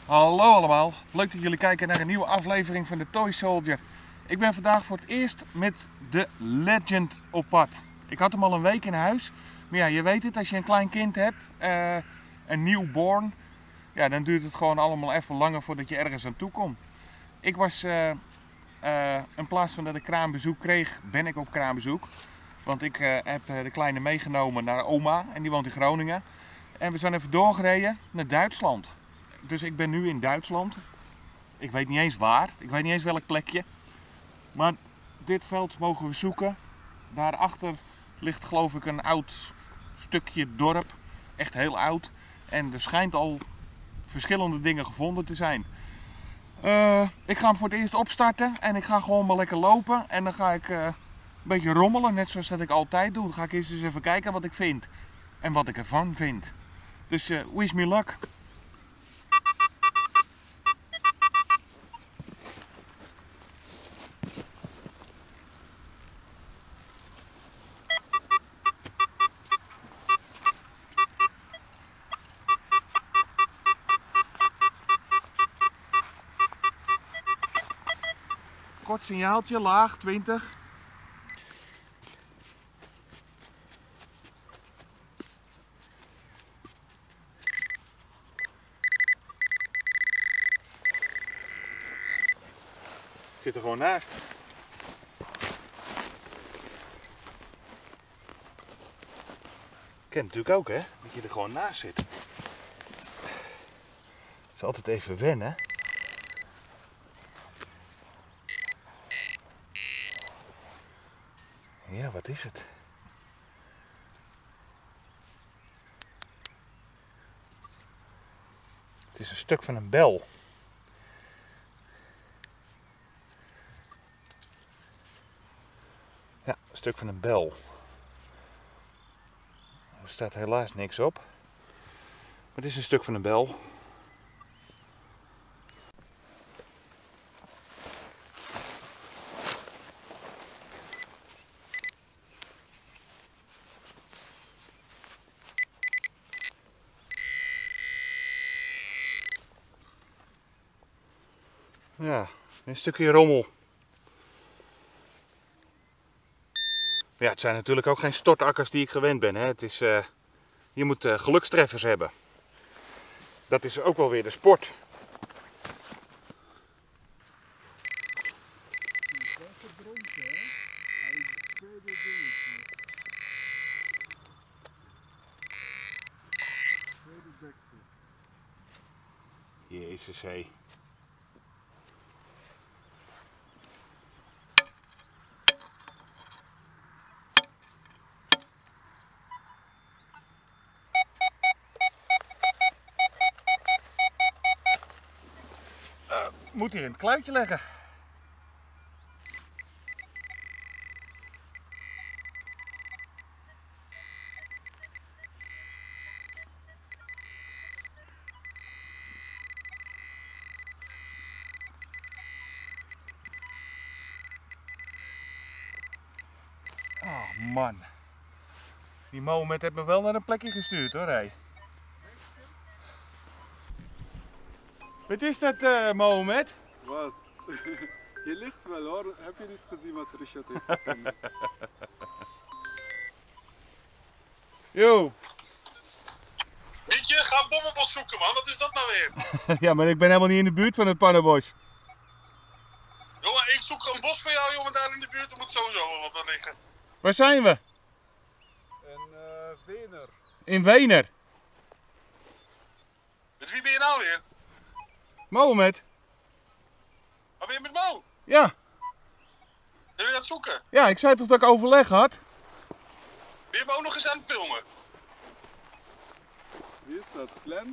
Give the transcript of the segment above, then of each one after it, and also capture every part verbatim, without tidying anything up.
Hallo allemaal, leuk dat jullie kijken naar een nieuwe aflevering van de Toy Soldier. Ik ben vandaag voor het eerst met de Legend op pad. Ik had hem al een week in huis, maar ja, je weet het, als je een klein kind hebt, uh, een newborn, ja, dan duurt het gewoon allemaal even langer voordat je ergens aan toe komt. Ik was, uh, uh, in plaats van dat ik kraambezoek kreeg, ben ik op kraambezoek. Want ik uh, heb de kleine meegenomen naar oma en die woont in Groningen. En we zijn even doorgereden naar Duitsland. Dus ik ben nu in Duitsland. Ik weet niet eens waar. Ik weet niet eens welk plekje. Maar dit veld mogen we zoeken. Daarachter ligt geloof ik een oud stukje dorp. Echt heel oud. En er schijnt al verschillende dingen gevonden te zijn. Uh, ik ga hem voor het eerst opstarten. En ik ga gewoon maar lekker lopen. En dan ga ik uh, een beetje rommelen. Net zoals dat ik altijd doe. Dan ga ik eerst eens even kijken wat ik vind. En wat ik ervan vind. Dus uh, wish me luck. Kort signaaltje, laag, twintig. Ik zit er gewoon naast. Ken natuurlijk ook, hè? Dat je er gewoon naast zit. Het is altijd even wennen. Ja, wat is het? Het is een stuk van een bel. Ja, een stuk van een bel. Er staat helaas niks op. Maar het is een stuk van een bel. Ja, een stukje rommel. Ja, het zijn natuurlijk ook geen stortakkers die ik gewend ben. Hè. Het is, uh, je moet uh, gelukstreffers hebben. Dat is ook wel weer de sport. Jezus hé. Moet hier in het kluitje leggen. Oh man. Die Mohamed heeft me wel naar een plekje gestuurd hoor. Hey. Wat is dat uh, Mohamed? Wat? Je ligt wel hoor, heb je niet gezien wat Richard heeft gevonden? Yo! Mietje, ga een bommenbos zoeken man, wat is dat nou weer? Ja, maar ik ben helemaal niet in de buurt van het pannenbos. Jongen, ik zoek een bos voor jou jongen, daar in de buurt, er moet sowieso wel wat aan liggen. Waar zijn we? In uh, Wener. In Wener. Met wie ben je nou weer? Mohamed? Waar ben je met Mo? Ja. Ben je aan het zoeken? Ja, ik zei toch dat ik overleg had? Ben je me ook nog eens aan het filmen? Wie is dat? Glenn?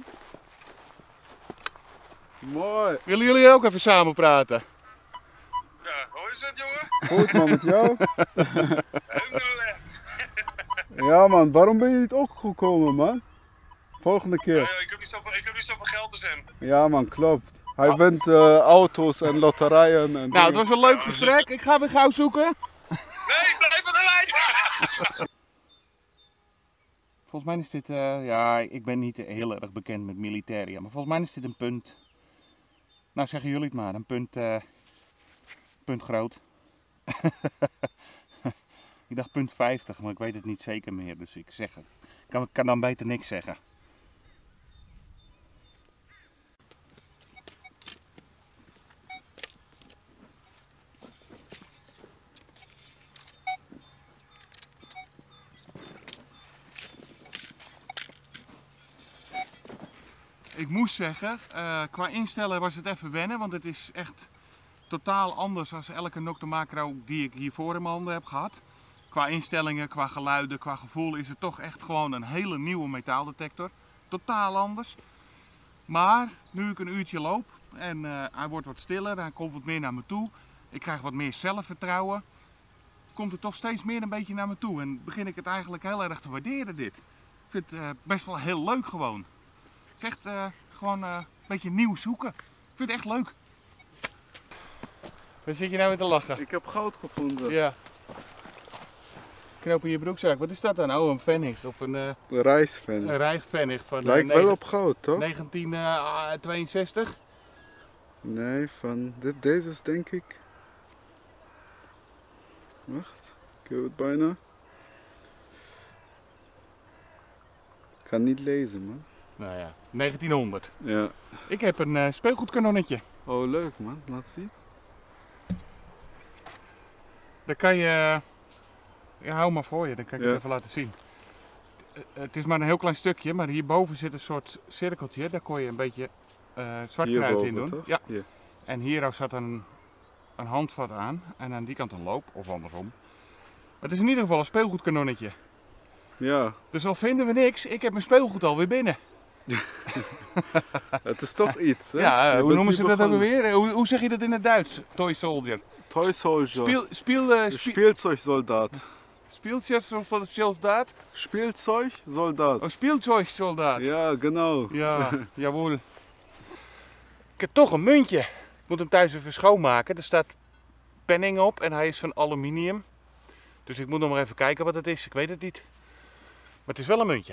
Mooi. Willen jullie ook even samen praten? Ja, hoe is het jongen? Goed man, met jou? Alhamdulillah. Ja man, waarom ben je niet opgekomen man? Volgende Ja, keer. ja, ik, heb niet zoveel, ik heb niet zoveel geld als hem. Ja man, klopt. Hij wint uh, auto's en lotterijen en Nou, dingen. het was een leuk gesprek. Ik ga weer gauw zoeken. Nee, blijf met de lijn! Volgens mij is dit, uh, ja, ik ben niet heel erg bekend met militaria, maar volgens mij is dit een punt Nou, zeggen jullie het maar, een punt, uh, punt groot. Ik dacht punt vijftig, maar ik weet het niet zeker meer, dus ik zeg, kan, kan dan beter niks zeggen. Ik moest zeggen, uh, qua instellen was het even wennen, want het is echt totaal anders dan elke Nokta Makro die ik hiervoor in mijn handen heb gehad. Qua instellingen, qua geluiden, qua gevoel is het toch echt gewoon een hele nieuwe metaaldetector. Totaal anders. Maar nu ik een uurtje loop en uh, hij wordt wat stiller, hij komt wat meer naar me toe. Ik krijg wat meer zelfvertrouwen. Komt het toch steeds meer een beetje naar me toe en begin ik het eigenlijk heel erg te waarderen dit. Ik vind het uh, best wel heel leuk gewoon. Het is echt uh, gewoon uh, een beetje nieuw zoeken. Ik vind het echt leuk. Waar zit je nou weer te lachen? Ik heb goud gevonden. Ja. Knoop in je broekzak. Wat is dat dan? Oh, een pfennig. Of een, uh, een rijstpfennig. Een rijstpfennig van uh, lijkt wel op goud, toch? negentien tweeënzestig. Nee, van dit, deze is denk ik. Wacht, ik heb het bijna. Ik kan niet lezen, man. Nou ja, negentienhonderd. Ja. Ik heb een uh, speelgoedkanonnetje. Oh, leuk man. Laat zien. Daar kan je... Ja, hou maar voor je, dan kan ik ja. het even laten zien. Het is maar een heel klein stukje, maar hierboven zit een soort cirkeltje. Daar kon je een beetje uh, zwart kruid in doen. Toch? Ja. Hier. En hier zat een, een handvat aan en aan die kant een loop, of andersom. Maar het is in ieder geval een speelgoedkanonnetje. Ja. Dus al vinden we niks, ik heb mijn speelgoed alweer binnen. Het is toch iets, hè? Ja, hoe noemen ze dat ook alweer? Hoe, hoe zeg je dat in het Duits? Toy Soldier. Toy Soldier. Spiel, spiel, uh, spie Spielzeugsoldaat. Spielzeugsoldaat? Spielzeugsoldaat. Oh, Spielzeugsoldaat. Ja, genau. Ja, jawohl. Ik heb toch een muntje. Ik moet hem thuis even schoonmaken. Er staat penning op en hij is van aluminium. Dus ik moet nog maar even kijken wat het is. Ik weet het niet. Maar het is wel een muntje.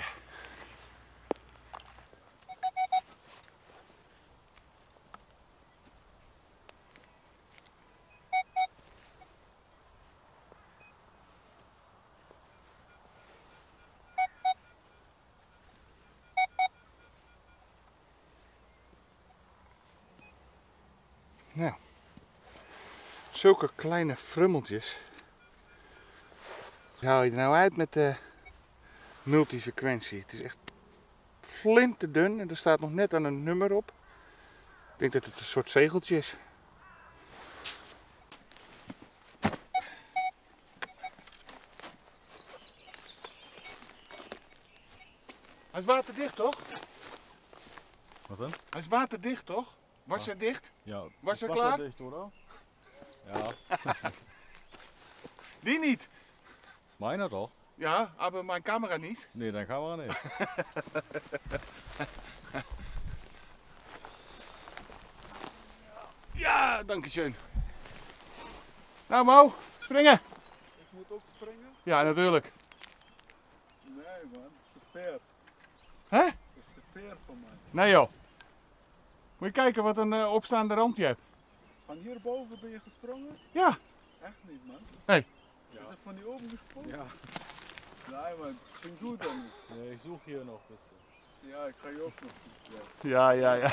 Nou, zulke kleine frummeltjes. Hoe haal je er nou uit met de multifrequentie? Het is echt flinterdun en er staat nog net aan een nummer op. Ik denk dat het een soort zegeltje is. Hij is waterdicht, toch? Wat dan? Hij is waterdicht, toch? Was er dicht? Ja, was er was klaar? dicht, hoor. Ja. Die niet. Mijne toch? Ja, maar mijn camera niet. Nee, dan gaan we er niet. Ja, dankjewel. Nou Mo, springen. Ik moet ook springen? Ja, natuurlijk. Nee man, het is te ver. Hè? Het is te ver voor mij. Nee joh. Moet je kijken wat een uh, opstaande rand je hebt. Van hierboven ben je gesprongen? Ja. Echt niet man. Nee. Ja. Is het van die oben gesprongen? Ja. Nee man, het ging goed dan niet. Nee, ik zoek hier nog. Dus. Ja, ik ga je ook nog zoeken. Ja, ja, ja.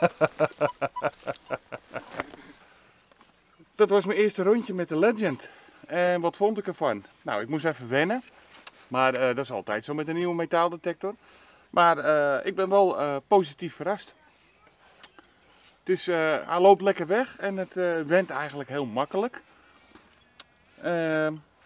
Dat was mijn eerste rondje met de Legend. En wat vond ik ervan? Nou, ik moest even wennen. Maar uh, dat is altijd zo met een nieuwe metaaldetector. Maar uh, ik ben wel uh, positief verrast. Het is, uh, hij loopt lekker weg en het uh, went eigenlijk heel makkelijk. Uh,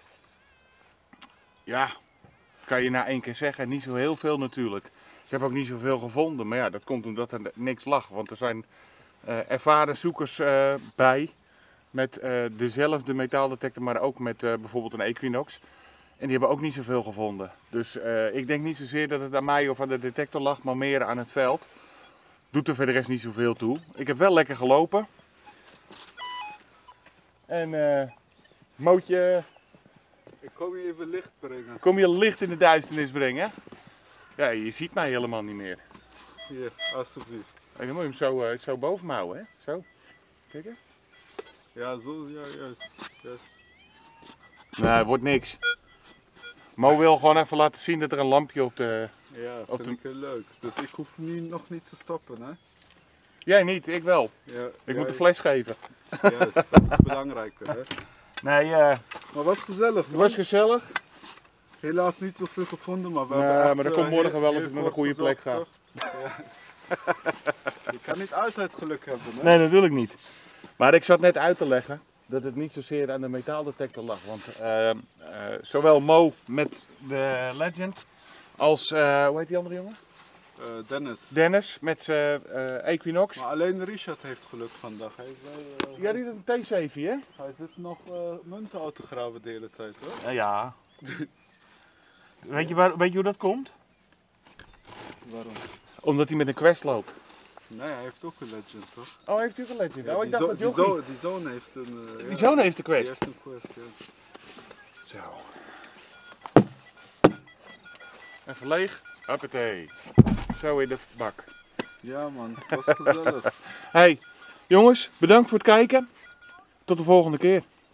ja, kan je na één keer zeggen, niet zo heel veel natuurlijk. Ik heb ook niet zoveel gevonden, maar ja, dat komt omdat er niks lag. Want er zijn uh, ervaren zoekers uh, bij met uh, dezelfde metaaldetector, maar ook met uh, bijvoorbeeld een Equinox. En die hebben ook niet zoveel gevonden. Dus uh, ik denk niet zozeer dat het aan mij of aan de detector lag, maar meer aan het veld. Doet er verder rest niet zoveel toe. Ik heb wel lekker gelopen. En uh, Mootje, Ik kom je even licht brengen. kom je licht in de duisternis brengen? Ja, je ziet mij helemaal niet meer. Hier, alsjeblieft. En dan moet je hem zo, uh, zo boven me houden, hè? Zo. Kijk eens. Ja, zo, ja, juist. juist. Nee, het wordt niks. Mo wil gewoon even laten zien dat er een lampje op de... Ja, Op vind de- ik heel leuk. Dus ik hoef nu nog niet te stoppen, hè? Jij niet, ik wel. Ja, Ik moet de fles geven. Juist, dat is belangrijker, hè? Nee, eh, Maar was gezellig, het man. was gezellig. Helaas niet zoveel gevonden, maar we Nee, hebben echt, maar dat eh, komt morgen heel- wel als heel ik naar een kort goede plek gezocht, toch? Ja. Je kan niet altijd geluk hebben, hè? Nee, natuurlijk niet. Maar ik zat net uit te leggen dat het niet zozeer aan de metaaldetector lag. Want eh, eh, zowel Mo met de Legend als, eh, hoe heet die andere jongen? Eh, Dennis. Dennis met zijn eh, Equinox. Maar alleen Richard heeft geluk vandaag. Hij, is wel, eh, Ja, die heeft een T zeven, hè? hij zit nog uh, munten uit te graven de hele tijd, hoor. Ja, ja. Weet je, waar, weet je hoe dat komt? Waarom? Omdat hij met een Quest loopt. Nee, hij heeft ook een Legend, toch? Oh, heeft u ook een Legend? Oh, die, ik dacht zo- dat die, Jochie. zo- die zoon heeft een... eh, Die ja, zoon heeft de die Quest. heeft een Quest, ja. Zo. Even leeg. Hoppatee. Zo in de bak. Ja, man, het was gezellig. Hey, jongens, bedankt voor het kijken. Tot de volgende keer.